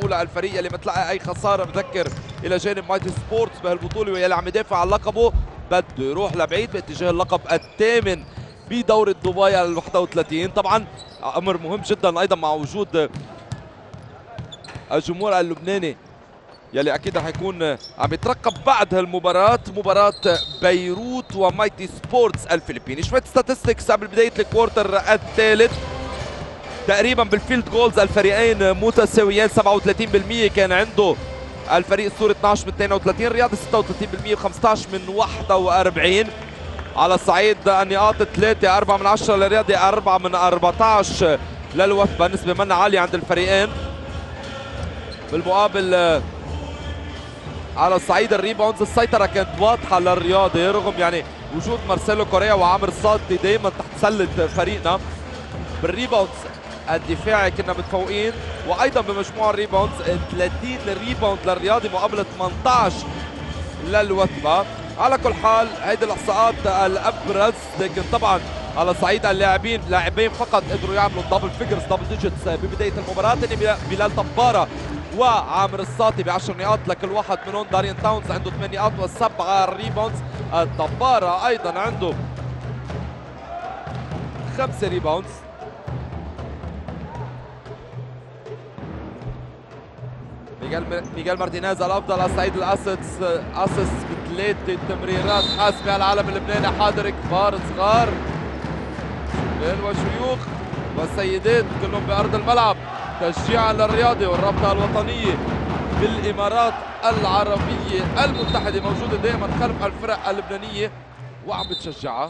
بسهوله الفريق اللي ما تلاقي اي خساره. بذكر الى جانب مايتي سبورتس بهالبطوله واللي عم يدافع عن لقبه بده يروح لبعيد باتجاه اللقب الثامن بدورة دبي ال 31. طبعا امر مهم جدا ايضا مع وجود الجمهور اللبناني يلي اكيد رح يكون عم يترقب بعد هالمباراة، مباراة بيروت ومايتي سبورتس الفلبيني. شوية ستاتستكس قبل بداية الكوارتر الثالث. تقريبا بالفيلد جولز الفريقين متساويين، 37% كان عنده الفريق السوري 12 من 32، الرياضي 36% و15 من 41. على صعيد النقاط 3 4 من 10 للرياضي، 4 من 14 للوثبة، نسبة منها عالية عند الفريقين. بالمقابل على صعيد الريباوندز السيطرة كانت واضحة للرياضي رغم يعني وجود مارسيلو كوريا وعامر الصادي دائما تحت سلة فريقنا. بالريباوندز الدفاعي كنا متفوقين، وايضا بمجموع الريباوندز 30 ريباوند للرياضي مقابل 18 للوثبة. على كل حال هيدي الاحصاءات الابرز، لكن طبعا على صعيد اللاعبين لاعبين فقط قدروا يعملوا دبل فيجرز دبل ديجيتس ببدايه المباراه، بلال طباره وعامر الساطي ب10 نقاط لكل واحد منهم. دارين تاونز عنده 8 نقاط و7 ريباوندز. الطباره ايضا عنده 5 ريباوندز. ميغال مارتينيز الافضل على صعيد الاسيتس، اسيس ب3 تمريرات حاسمه على العالم اللبناني، حاضر كبار صغار رجال وشيوخ وسيدات كلهم بارض الملعب تشجيعا للرياضي والرابطه الوطنيه بالامارات العربيه المتحده موجوده دائما خلف الفرق اللبنانيه وعم بتشجعها.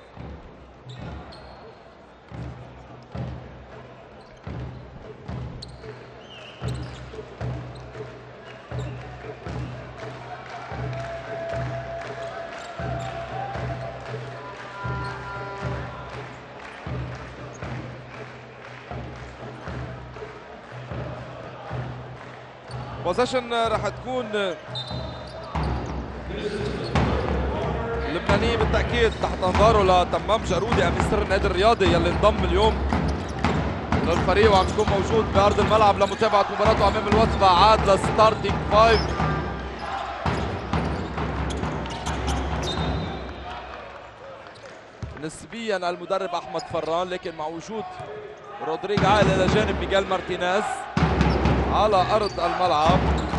بوزيشن راح تكون لبنانية بالتأكيد تحت انظاره لتمام جارودي امين سر النادي الرياضي يلي انضم اليوم للفريق وعم يكون موجود بأرض الملعب لمتابعة مباراته أمام الوثبة. عاد للستارتنج 5. نسبيا المدرب أحمد فران، لكن مع وجود رودريغ عائل إلى جانب ميغال مارتينيز على أرض الملعب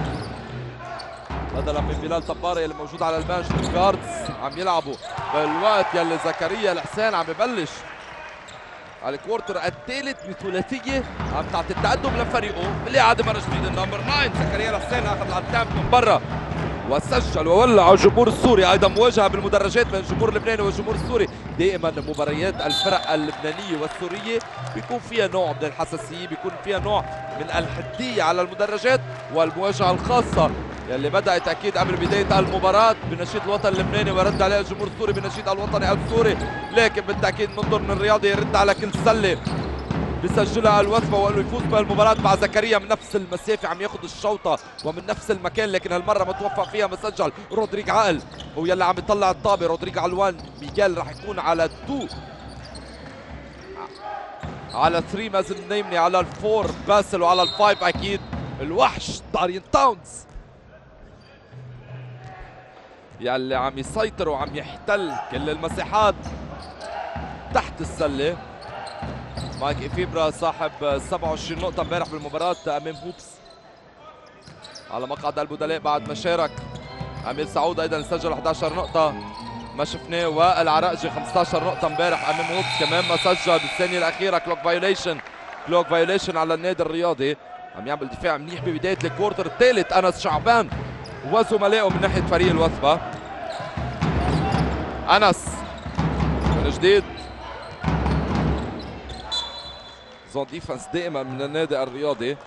بدلا من بلال طبارة اللي موجود على البنش. الجاردز عم يلعبوا بالوقت يلي زكريا الحسين عم يبلش الكوارتر الثالث بثلاثيه عم تعطي التقدم لفريقه. بالاعاده مره جديده النمبر 9 زكريا الحسين اخذ الاتامب من برا وسجل وولع الجمهور السوري. ايضا مواجهه بالمدرجات بين الجمهور اللبناني والجمهور السوري. دائما مباريات الفرق اللبنانيه والسوريه بيكون فيها نوع من الحساسيه، بيكون فيها نوع من الحديه على المدرجات، والمواجهه الخاصه يلي بدأت أكيد قبل بداية المباراة بنشيد الوطن اللبناني ورد عليها الجمهور السوري بنشيد الوطني السوري، لكن بالتأكيد ننظر من الرياضي يرد على كل سلة بسجلها الوثبة وانه يفوز بهالمباراة مع زكريا من نفس المسافة عم ياخذ الشوطة ومن نفس المكان، لكن هالمرة ما توفق فيها مسجل رودريغ عقل هو يلي عم يطلع الطابة. رودريغ على 1، ميغال رح يكون على 2، على 3 مازن نيمني، على 4 باسل، وعلى 5 أكيد الوحش دارين تاونز يلي عم يسيطر وعم يحتل كل المساحات تحت السلة. مايك إفيبرا صاحب 27 نقطة امبارح بالمباراة أمام هوبس على مقعد البدلاء بعد ما شارك. أمير سعود أيضا سجل 11 نقطة ما شفناه، والعراقجي 15 نقطة امبارح أمام هوبس كمان ما سجل بالثانية الأخيرة. كلوك فايوليشن على النادي الرياضي. عم يعمل دفاع منيح ببداية الكوارتر الثالث أنس شعبان وزملائه من ناحية فريق الوثبة. أنس من جديد زون ديفنس دائما من النادي الرياضي.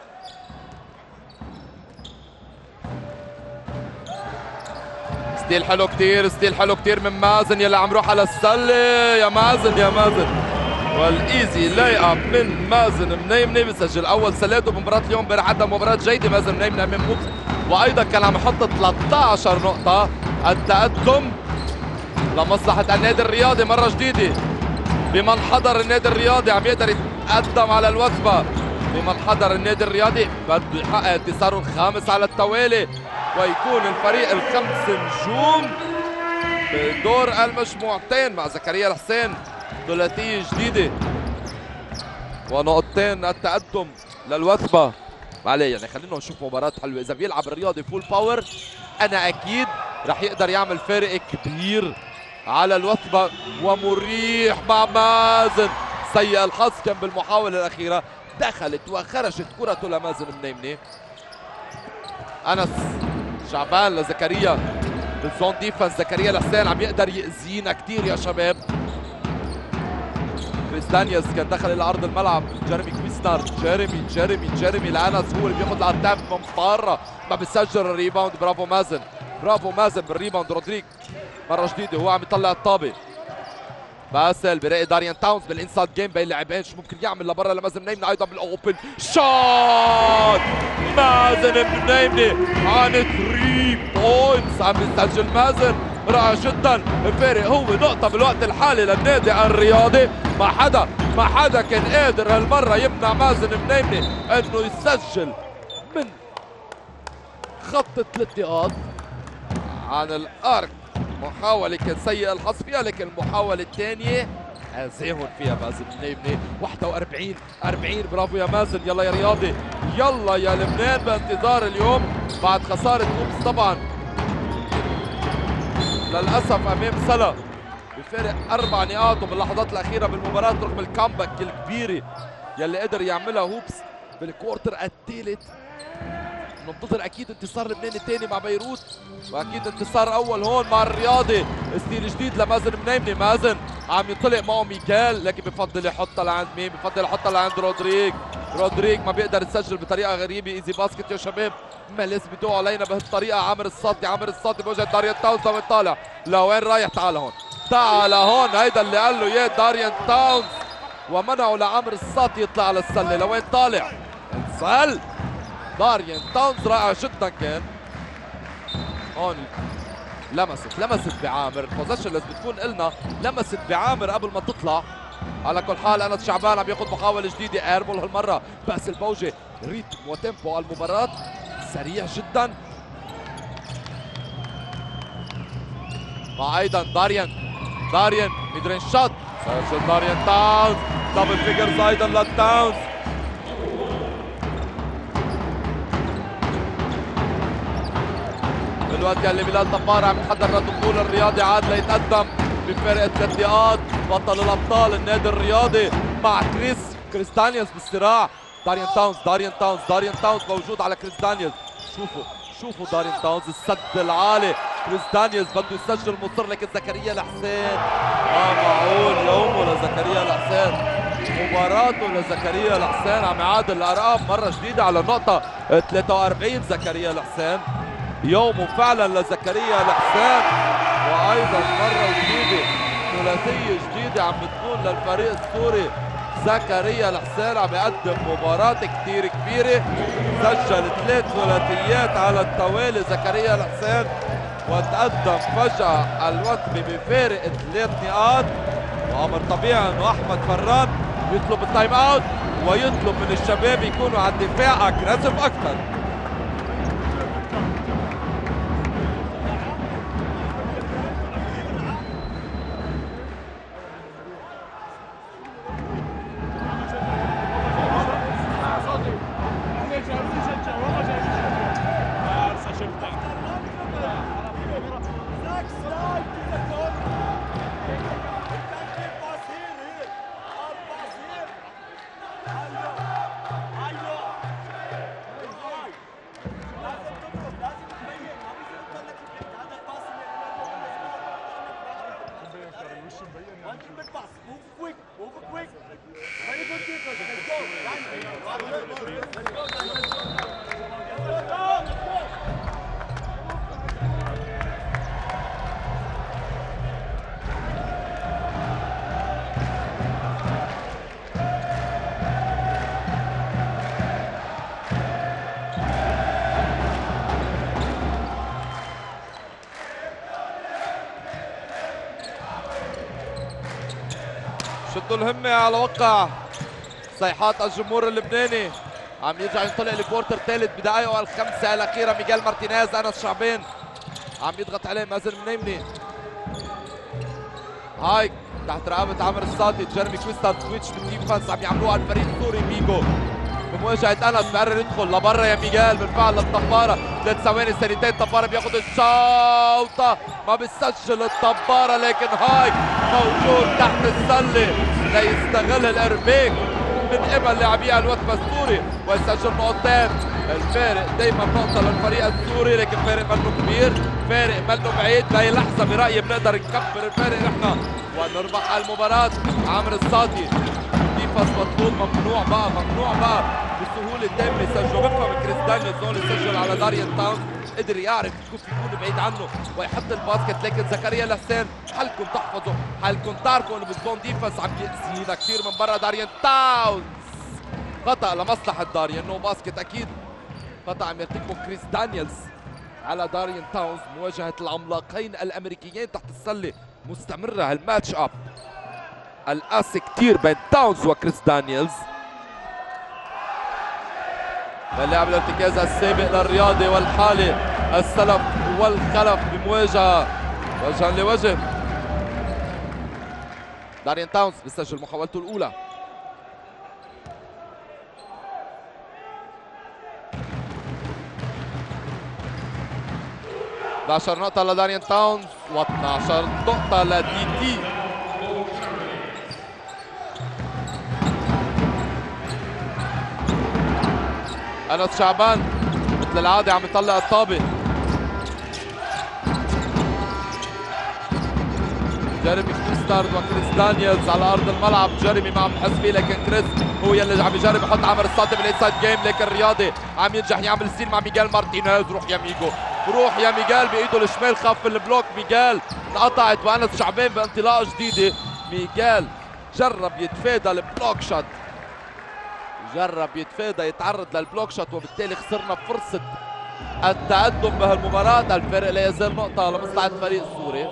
ستيل حلو كتير من مازن يلي عم يروح على السلة. يا مازن والايزي لاي اب من مازن منيمني بيسجل اول سلاته بمباراة اليوم. امبارح عدى مباراة جيدة مازن منيمني امام هوبس، وايضا كان عم يحط 13 نقطة. التقدم لمصلحة النادي الرياضي مرة جديدة بمن حضر النادي الرياضي، عم يقدر يتقدم على الوثبة بمنحدر النادي الرياضي، بده يحقق انتصاره الخامس على التوالي ويكون الفريق الخمس نجوم بدور المجموعتين مع زكريا الحسين. ثلاثية جديدة ونقطتين التقدم للوثبة. عليه يعني خلينا نشوف مباراة حلوة. إذا بيلعب الرياضي فول باور أنا أكيد رح يقدر يعمل فارق كبير على الوثبة ومريح مع مازن. سيء الحظ كان بالمحاولة الأخيرة، دخلت وخرجت كرة لمازن منيمني. أنس شعبان لزكريا بالزون ديفنس. زكريا الحسين عم يقدر يأذينا كثير يا شباب. كريس دانييلز كان دخل الى ارض الملعب. جيريمي كويسنر. جيريمي لانس هو اللي بياخذ الاتاك من بره، ما بيسجل الريباوند. برافو مازن، برافو مازن بالريباوند. رودريك مره جديده هو عم يطلع الطابه. باسل بيلاقي داريان تاونز بالانسايد جيم بين لاعبين، شو ممكن يعمل لبرا لمازن منيمني ايضا بالاوبن شوت. مازن منيمني عن 3 بوينتس عم يسجل مازن، رائع جدا. الفارق هو نقطة بالوقت الحالي للنادي الرياضي. ما حدا كان قادر هالمرة يمنع مازن منيمني انه يسجل من خط ال3 نقاط عن الارك. محاولة كان سيء الحظ فيها، لكن المحاولة الثانية هزاهم فيها مازن منيمني. 41-40. برافو يا مازن. يلا يا رياضي، يلا يا لبنان بانتظار اليوم بعد خسارة هوبس طبعا للأسف أمام سلا بفارق 4 نقاط وباللحظات الأخيرة بالمباراة رغم الكامباك الكبيرة يلي قدر يعملها هوبس بالكوارتر الثالث. ننتظر أكيد انتصار لبنان الثاني مع بيروت، وأكيد انتصار أول هون مع الرياضي. ستيل جديد لمازن منيمني. مازن عم ينطلق معه ميكال، لكن بفضل يحطها لعند مين؟ بفضل يحطها لعند رودريك ما بيقدر يسجل بطريقة غريبة. ايزي باسكت يا شباب، ما لازم يدوقوا علينا بهالطريقة. عامر الساطي بوجه داريان تاونز. لوين طالع؟ لوين رايح؟ تعال هون هيدا اللي قال له اياه داريان تاونز، ومنعوا لعامر الساطي يطلع على السلة. لوين طالع؟ انسل داريان تاونز، رائع جدا كان هون. لمست بعامر. البوزيشن لازم تكون إلنا لمست بعامر قبل ما تطلع. على كل حال أنس شعبان عم ياخذ محاولة جديدة ايربول هالمرة. بس البوجة ريتم وتيمبو المباراة سريع جدا. مع أيضا داريان ميدرين شوت. سجل داريان تاونز. دبل فيجرز أيضا للتاونز. الوقت اللي بلال طفار عم يتحضر لدخول الرياضي عاد ليتقدم بفارق 3 نقاط. بطل الابطال النادي الرياضي مع كريس دانييلز بالصراع. داريان تاونز موجود على كريس دانييلز. شوفوا داريان تاونز السد العالي. كريس دانييلز بده يسجل مصر، لكن زكريا الحسين معقول يومه لزكريا الحسين، مباراته لزكريا الحسين عم يعادل الارقام مره جديده على النقطه 43. زكريا الحسين يومه فعلا لزكريا الحسين، وايضا مره جديده ثلاثيه جديده عم بتكون للفريق السوري. زكريا الحسين عم يقدم مباراة كتير كبيرة، سجل 3 ثلاثيات على التوالي زكريا الحسين، وتقدم فجأة الوثبة بفارق 3 نقاط. وأمر طبيعي انه احمد فران يطلب التايم اوت ويطلب من الشباب يكونوا على الدفاع اجريسيف اكثر. شدوا الهمة على وقع صيحات الجمهور اللبناني. عم يرجع ينطلق الكوارتر الثالث بدقائقه الخمسه الاخيره. ميغال مارتينيز، انس شعبان عم يضغط عليه مازن منيمني. هايك تحت رقبه عامر الساطي. جيرمي كويستر سويتش بالديفنس عم يعملوها الفريق السوري. ميغو بمواجهه انس بقرر يدخل لبرا. يا ميغال بالفعل للطباره. 3 ثواني ثانيتين طباره بياخذ الشوطه ما بيسجل الطباره، لكن هايك موجود تحت السله ليستغل الارباك من قبل لاعبي الوثبه السوري ويسجل نقطتين. الفارق دائما نقطه للفريق السوري، لكن فارق منه كبير، فارق منه بعيد. بهي اللحظه برايي بنقدر نكبر الفارق نحن ونربح المباراه. عامر الساطي ديفاس مطلوب. ممنوع بقى بسهوله تامه يسجلوا. بفهم كريس دانييلز هون يسجل على داريان تاونز، قدر يعرف كيف يكون بعيد عنه ويحط الباسكت، لكن زكريا الحسين حالكم تحفظوا، حالكم تعرفوا انه بالزون ديفنس عم يأذينا كثير من برا. داريان تاونز خطأ لمصلحة داريان، انه باسكت اكيد. خطأ عم يرتكبه كريس دانييلز على داريان تاونز. مواجهة العملاقين الامريكيين تحت السلة مستمرة. هالماتش اب القاسي كثير بين تاونز وكريس دانييلز. بنلعب الارتكاز السابق للرياضي والحالي السلف والخلف بمواجهة وجها لوجه. داريان تاونز بيسجل محاولته الأولى. ب 11 نقطة لداريان تاونز و12 نقطة لدي تي. انس شعبان مثل العاده عم يطلع الطابه. جيرمي كويستر وكريس دانييلز على ارض الملعب. جيرمي ما عم بحس فيه، لكن كريس هو يلي عم يجرب يحط عامر الساطي بالانسايد جيم، لكن الرياضي عم ينجح يعمل ستيل مع ميغال مارتينيز. روح يا ميغو، روح يا ميغال بايده الشمال. خف البلوك ميغال، انقطعت وانس شعبان بانطلاقه جديده. ميغال جرب يتفادى البلوك شوت، جرب يتفادى يتعرض للبلوك شوت، وبالتالي خسرنا فرصة التقدم بهالمباراة. الفرق لا يزال نقطة لمصلحة الفريق السوري.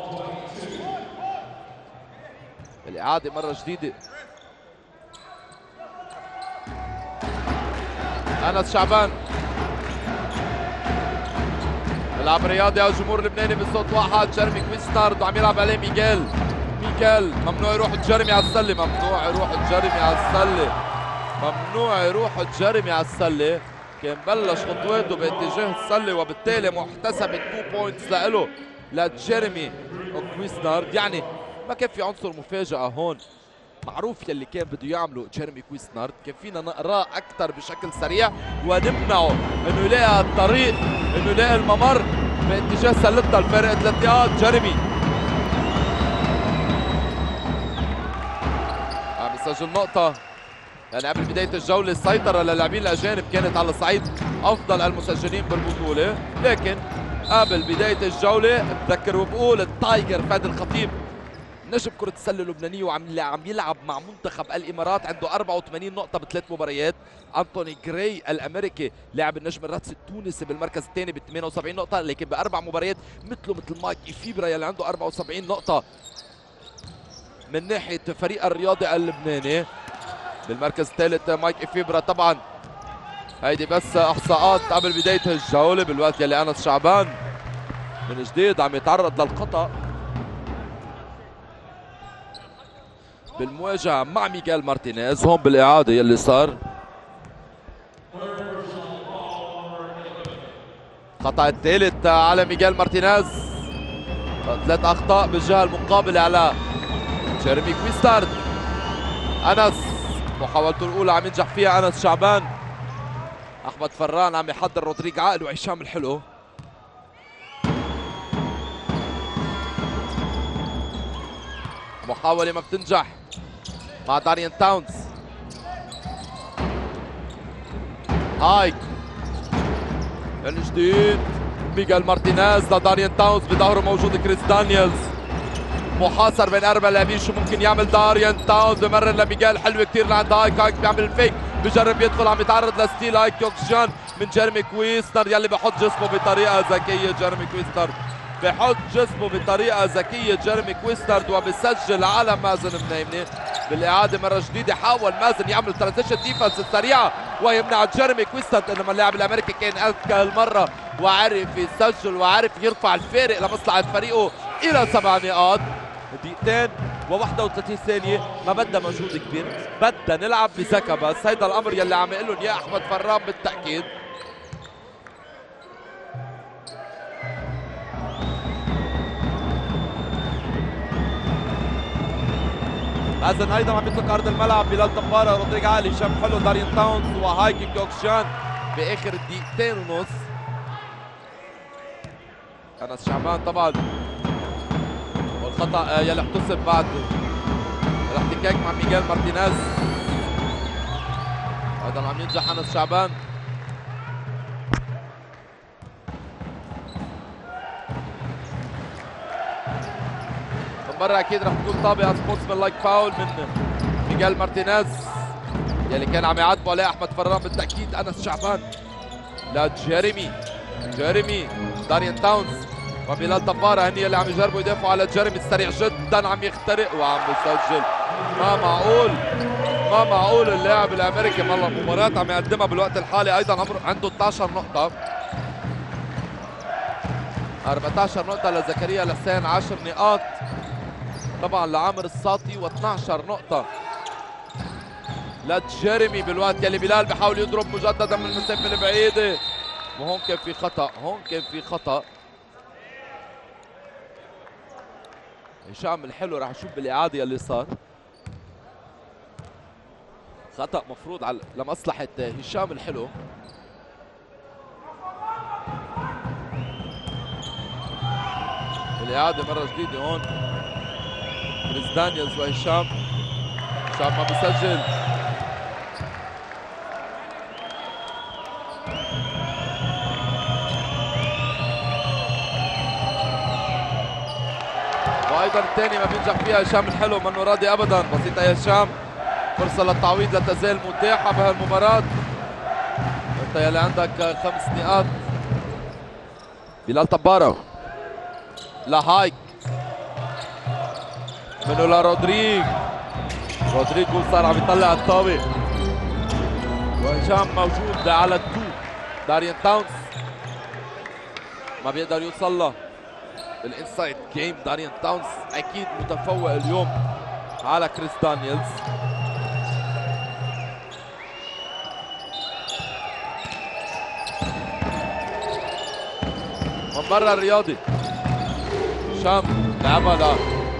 الإعادة مرة جديدة. أنس شعبان بيلعب رياضي على الجمهور اللبناني بصوت واحد. جيرمي كويستر وعم يلعب عليه ميغال. ممنوع يروح جيرمي على السلة، ممنوع يروح جيرمي على السلة، ممنوع يروح جيرمي على السلة. كان بلش خطواته باتجاه السلة وبالتالي محتسبة 2 بوينتس لإله لجيرمي كويسنارد. يعني ما كان في عنصر مفاجأة هون، معروف يلي كان بده يعمله جيرمي كويسنارد. كان فينا نقراه أكثر بشكل سريع ونمنعه إنه يلاقي الطريق، إنه يلاقي الممر باتجاه سلتنا. الفارق 3 نقاط. جيرمي عم يسجل نقطة. يعني قبل بداية الجولة السيطرة للاعبين الأجانب كانت على صعيد أفضل المسجلين بالبطولة، لكن قبل بداية الجولة بذكر وبقول التايجر فادي الخطيب نجم كرة السلة اللبنانية وعم يلعب مع منتخب الإمارات، عنده 84 نقطة ب3 مباريات. أنتوني جراي الأمريكي لاعب النجم الراتس التونسي بالمركز الثاني ب 78 نقطة، لكن ب4 مباريات مثل مايك إفيبرا يلي عنده 74 نقطة من ناحية فريق الرياضي اللبناني. بالمركز الثالث مايك إفيبرا. طبعا هيدي بس احصاءات قبل بدايه الجوله، بالوقت يلي انس شعبان من جديد عم يتعرض للخطا بالمواجهه مع ميغال مارتينيز. هون بالاعاده يلي صار خطا الثالث على ميغال مارتينيز. 3 اخطاء بالجهه المقابله على جيرمي كويستارد. انس محاولته الاولى عم ينجح فيها انس شعبان. احمد فران عم يحضر رودريغ عقل وهشام الحلو. محاولة ما بتنجح مع داريان تاونز. هايك من جديد ميغال مارتينيز لداريان تاونز، بظهره موجود كريس دانييلز. محاصر بين 4 لاعبين، شو ممكن يعمل داريان تاونز؟ بمرر لميغال، حلوة كثير لعند هايك. هايك بيعمل الفيك، بجرب يدخل، عم يتعرض لستيل. هايك يوكسجان من جيرمي كويستر يلي بحط جسمه بطريقة ذكية. جيرمي كويستر بحط جسمه بطريقة ذكية. جيرمي كويستر وبسجل على مازن منيمني. بالاعاده مره جديده حاول مازن يعمل ترانزيشن ديفنس السريعه ويمنع جيرمي كويستانت، انما اللاعب الامريكي كان اذكى هالمره وعرف يسجل وعرف يرفع الفارق لمصلحه فريقه الى 7 نقاط. دقيقتين و31 ثانيه، ما بدها مجهود كبير، بدها نلعب بذكاء بس. هيدا الامر يلي عم يقول لهم اياه احمد فرام بالتاكيد. مازن ايضا عم يطلق ارض الملعب، بلال طباره، رودريج علي، هشام حلو، دارين تاونز وهايكي كوكشان باخر دقيقتين ونص. انس شعبان طبعا والخطا يلي احتسب بعد الاحتكاك مع ميغيل مارتينيز. ايضا عم ينجح انس شعبان. مرة اكيد رح تكون طابقة سبورتسمان لايك فاول من ميغيل مارتينيز يلي كان عم يعاتبوا عليه احمد فرام بالتاكيد. انس شعبان لجيريمي، جيريمي، دارين تاونز وبلال طباره هني اللي عم يجربوا يدافعوا على جيريمي السريع جدا، عم يخترق وعم يسجل. ما معقول، ما معقول اللاعب الامريكي والله المباراة عم يقدمها بالوقت الحالي. ايضا عنده 12 نقطة، 14 نقطة لزكريا الحسين، 10 نقاط طبعا لعامر الساطي و12 نقطة لجيريمي بالوقت يلي بلال بحاول يضرب مجددا من المسافة البعيدة. وهون كان في خطأ، هون كان في خطأ. هشام الحلو راح نشوف بالإعادة يلي صار. خطأ مفروض على لمصلحة هشام الحلو. بالإعادة مرة جديدة هون كريس دانييلز وهشام. هشام ما بيسجل. وايضا الثاني ما بينجح فيها هشام الحلو، منه راضي ابدا. بسيطه يا هشام، فرصه للتعويض لا تزال متاحه بهالمباراه. انت يلي عندك 5 نقاط. بلال طباره لهايك، منه لرودريج، رودريج صار عم يطلع الطابه وهشام موجود على التو. دارين تاونز ما بيقدر يوصل له بالانسايد جيم. دارين تاونز اكيد متفوق اليوم على كريس دانييلز. من برا الرياضي هشام لعبها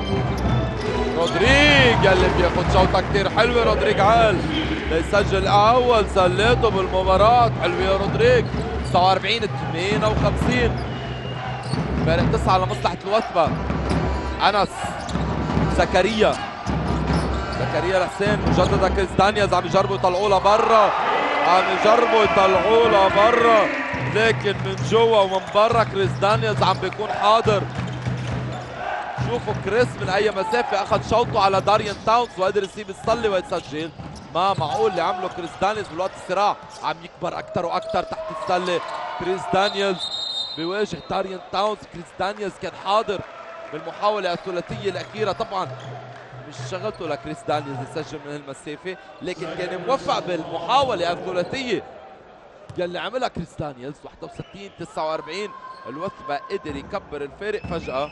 رودريج يلي بياخد شوطه كثير حلوه. رودريج عال ليسجل اول سلته بالمباراه. حلوه يا رودريج. 49 58 فارق 9 لمصلحه الوثبه. انس زكريا، زكريا الحسين مجددا كريس دانييلز عم يجربوا يطلعوا لها برا، عم يجربوا يطلعوا لها برا، لكن من جوا ومن برا كريس دانييلز عم بيكون حاضر. شوفوا كريس من اي مسافه اخذ شوطه على دارين تاونز وقدر يسيب الصلي ويتسجل. ما معقول اللي عمله كريس دانييلز بالوقت الصراع، عم يكبر اكثر واكثر تحت السله. كريس دانييلز بيواجه دارين تاونز. كريس دانييلز كان حاضر بالمحاوله الثلاثيه الاخيره. طبعا مش شغلته لكريس دانييلز يسجل من هالمسافه، لكن كان موفق بالمحاوله الثلاثيه يلي عملها كريس دانييلز. 61 49 الوثبه قدر يكبر الفارق فجاه.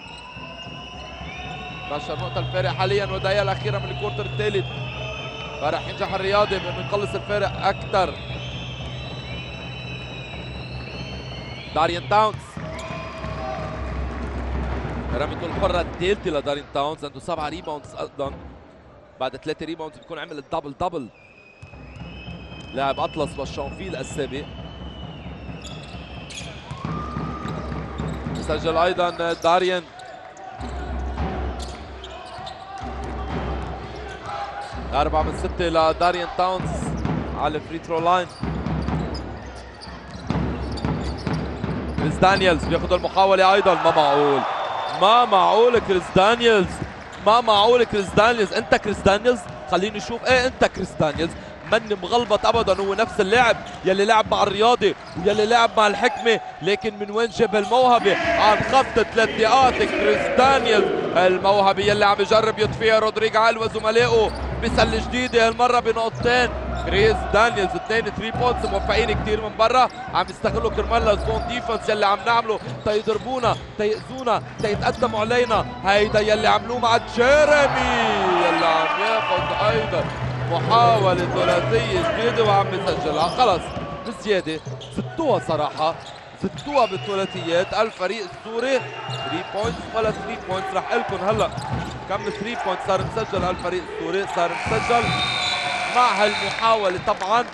12 نقطة الفارق حاليا والدقيقة الأخيرة من الكورتر الثالث، فرح ينجح الرياضي بأنه يقلص الفارق أكثر. دارين تاونز رميته الحرة الثالثة لدارين تاونز، عنده 7 ريباوندز أيضا. بعد 3 ريباوندز بيكون عمل الدبل دبل. لاعب أطلس والشانفيل السابق. سجل أيضا دارين. أربعة من 6 لدارين تاونز على الفري ثرو لاين. كريس دانييلز بياخذ المحاولة أيضا. ما معقول، ما معقول كريس دانييلز، ما معقول كريس دانييلز. أنت كريس دانييلز؟ خليني أشوف. إيه أنت كريس دانييلز، من مغلبط ابدا. هو نفس اللاعب يلي لعب مع الرياضي ويلي لعب مع الحكمه، لكن من وين جاب الموهبه عن خط 3 نقاط؟ كريس دانييلز الموهبه يلي عم يجرب يطفيها رودريج عال وزملائه بسله جديده هالمره بنقطتين. كريس دانييلز 2 3 بوينتس موفقين كثير من برا، عم يستغلوا كرمال الزون ديفنس يلي عم نعمله تيضربونا تيأذونا تيتقدموا علينا. هيدا يلي عملوه مع جيريمي يلي عم ياخذ ايضا محاولة ثلاثية جديدة وعم يسجلها. خلص بزيادة زتوها صراحة، زتوها بالثلاثيات الفريق السوري. 3 بوينتس ولا 3 بوينتس رح لكم هلا كم 3 بوينتس صار مسجل الفريق السوري. صار مسجل مع هالمحاولة طبعا،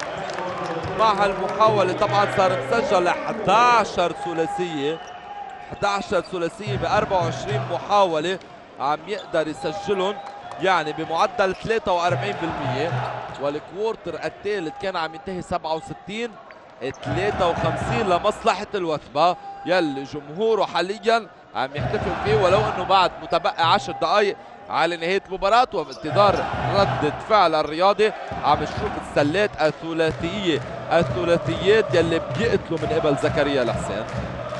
صار مسجل 11 ثلاثية، 11 ثلاثية ب 24 محاولة عم يقدر يسجلهم، يعني بمعدل 43%. والكوارتر الثالث كان عم ينتهي 67 53 لمصلحة الوثبة يلي جمهوره حاليا عم يحتفل فيه، ولو انه بعد متبقي 10 دقائق على نهاية المباراة وبانتظار ردة فعل الرياضي. عم نشوف السلات الثلاثيات يلي بيقتلوا من قبل زكريا الحسين.